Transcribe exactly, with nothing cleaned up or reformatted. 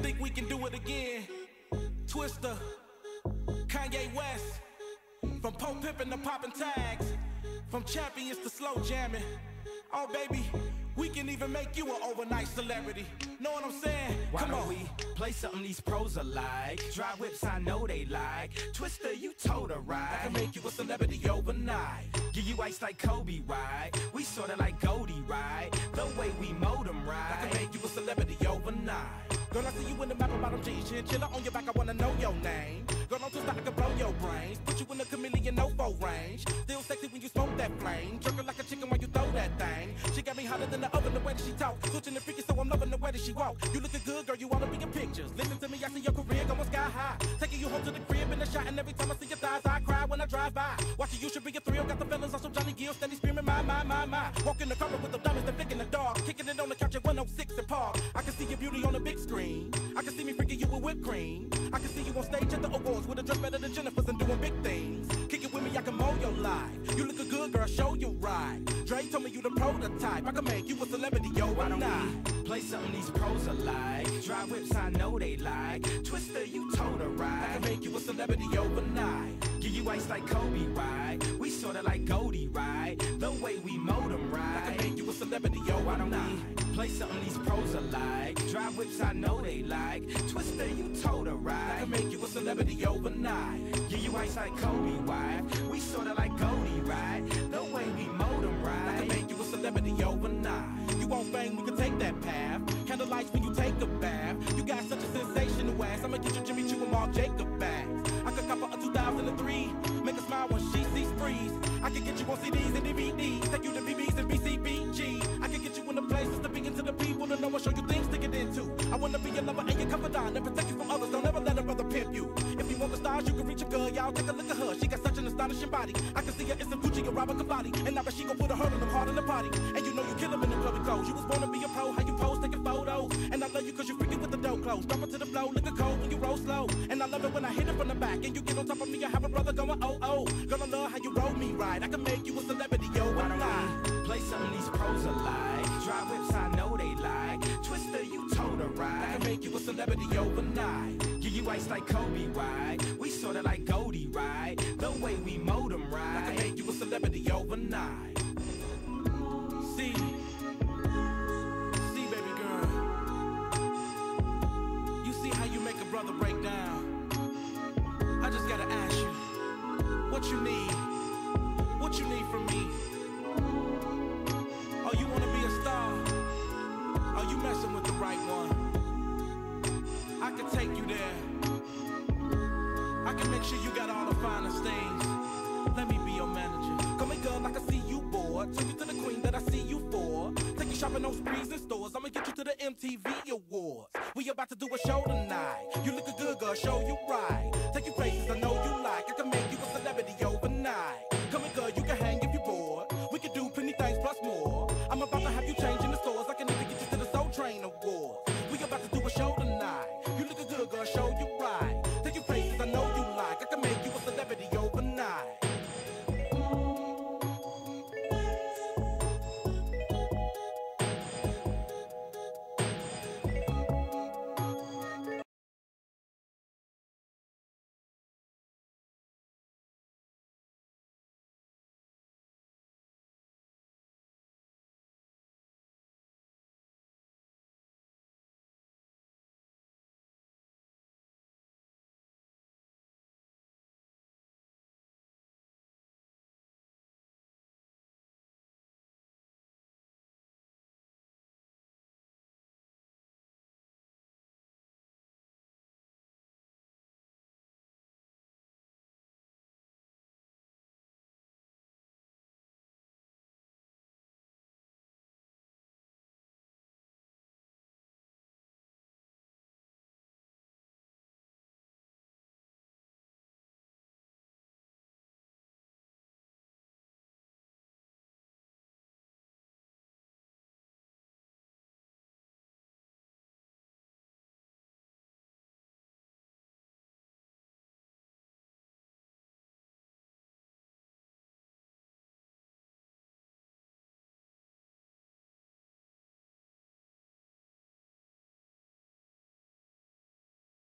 think we can do it again? Twister, Kanye West, from Pope Pippin to poppin' tags, from champions to slow jamming. Oh baby, we can even make you an overnight celebrity. Know what I'm saying? Why Come don't on. we play something these pros are like? Drive whips, I know they like. Twister, you told a ride. I can make you a celebrity overnight. Give you ice like Kobe, right? We sorta like Goldie, right? The way we mold 'em, right? I can make you a celebrity overnight. Girl, I see you in the map about them jeans, chinchilla on your back, I wanna know your name. Girl, don't twist, I can blow your brains. Put you in the chameleon no-fo range. Still sexy when you smoke that flame. Jerk her like a chicken while you throw that thing. She got me hotter than the oven, the way that she talk. Switching the freaky, so I'm loving the way that she walk. You looking good, girl, you wanna be in pictures. Listen to me, I see your career going sky high. Taking you home to the crib in the shot, and every time I see your thighs, I cry when I drive by. Watching you should be a thrill, got the feelings on some Johnny Gill, steady screaming, my, my, my, my. Walking the carpet with the diamonds, that thick in the dark. Kicking it on the couch at one oh six and Park. I can see your beauty on the big screen. I can see me freaking you with whipped cream. I can see you on stage at the awards with a dress better than Jennifer's and doing big things. Kick it with me, I can mold your life. You look a good girl, show you right. Dre told me you the prototype. I can make you a celebrity, yo, Why don't not. we play something these pros are like? Drive whips, I know they like. Twister, you told a I ride. can make you a celebrity overnight. Give you ice like Kobe, right? We sorta like Goldie, right? The way we mold 'em, I right? can make you a celebrity Why don't overnight. we play something these pros are like? Drive whips, I know they like. Twister, you told a I ride. can make you a celebrity overnight. Give you ice like Kobe, right? We sorta like Goldie, right? The way we mold 'em, I right? can make you a celebrity overnight. You want fame, we can take that path. Candlelights when you take a bath. You got such a sensational ass. I'ma get you Jimmy Choo and Marc Jacob bags. I could cop her a two thousand three. Make her smile when she sees freeze. I can get you on C Ds and D V Ds. Take you to B Bs and B C B G. I can get you in the places to be into the people to know and show you things to get into. I wanna be your lover and your confidant and protect you from others. Don't ever let a brother pimp you. If you want the stars, you can reach a girl, y'all. Take a look at her. She got such an astonishing body. I can see her in some Gucci or Robert Cavalli. And now she gon' put a hurt on them hard in the party. And you know you kill 'em in the club clothes. You was born to be a pro, how you pose, taking photos. And I love you cause you freaking with the dough clothes. Drop it to the flow, look cold when you roll slow. And I love it when I hit it from the back. And you get on top of me, I have a brother going oh oh. Girl, I love how you roll me right. I can make you a celebrity, yo, Why why don't not? we play something these pros are like? Drive whips, I know they like. Twister, you told a I ride. can make you a celebrity overnight. Give you ice like Kobe, right? We sorta like Goldie, right? The way we mold 'em, I can right? make you a celebrity overnight. See, see, baby girl. You see how you make a brother break down. I just gotta ask you, what you need? What you need from me? Oh, you wanna be a star? Oh, you messing with the right one. I can take you there. I can make sure you got all the finest things. Let me be your manager. Come here, girl, like I see you bored. Take you to the queen that I see you for. Take you shopping on sprees and stores. I'ma get you to the M T V Awards. We about to do a show tonight. You look a good girl, show you right. Take you places I know you like. I can make you a celebrity overnight. Come here, girl, you can hang if you're bored. We can do plenty things plus more. I'm about to have you changing the stores. I can even get you to the Soul Train Awards. We about to do a show tonight. You look a good girl, show you right.